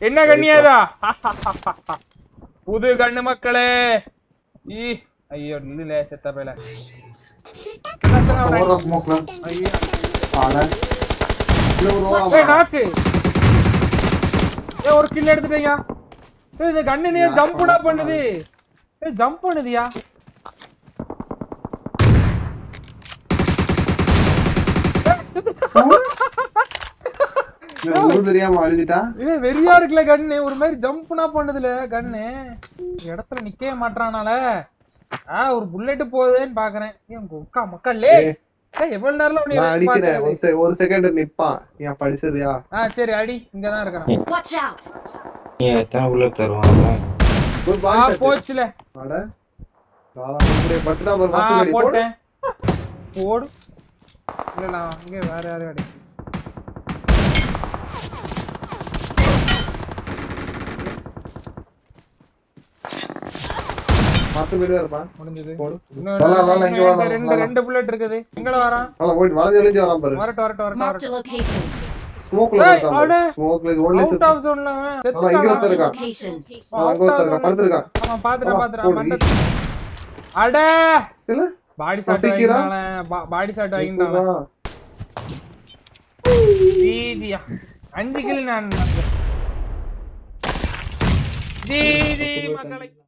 என்ன கண்ணியாதா புது கண்ணு மக்களே ஐயோ நில்லுல செத்த பேல ஒரு கில் எடுத்துட்டீங்க இந்த கண்ணு ஜம்புடா பண்ணுது ஜம்ப் பண்ணுதியா வெறியா இருக்குல கண்ணு ஒரு மாதிரி ஜம்ப்னா பண்ணுதுல கண்ணு இடத்துல நிக்கவே மாட்டானால ஒரு புல்லட் போகுதுன்னு பாக்குறேன் மக்களே எவ்வளவு நேரம் அடிக்கிறேன் ஒரு செகண்ட் நிப்பான் ஏன் படிச்சறியா சரி அடி இங்கதான் இருக்கிறேன் எத்தனை புல்லட் தருவான் போச்சுல போட்டேன் போடு இல்ல இங்க வேற யாரும் அடி முடிஞ்சது ரெண்டு புல்லட் இருக்குது எங்கட வரான் வரட்டும் ஸ்மோக்ல அவுட் ஆஃப் ஜோன்ல படுத்துறான் ஆமா பாத்துறேன் அட இல்ல பாடி ஷாட் வாங்கிட்டான் ஜீதியா 5 கில் நான் ஜீதி மக்களை